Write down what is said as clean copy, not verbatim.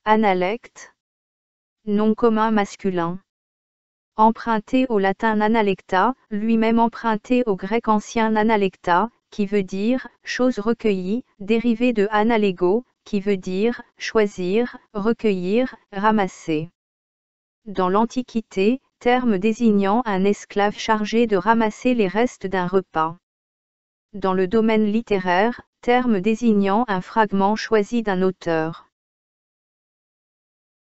Analecte. Nom commun masculin. Emprunté au latin nanalecta, lui-même emprunté au grec ancien nanalecta, qui veut dire « chose recueillie », dérivé de analego, qui veut dire « choisir, recueillir, ramasser ». Dans l'Antiquité, terme désignant un esclave chargé de ramasser les restes d'un repas. Dans le domaine littéraire, terme désignant un fragment choisi d'un auteur.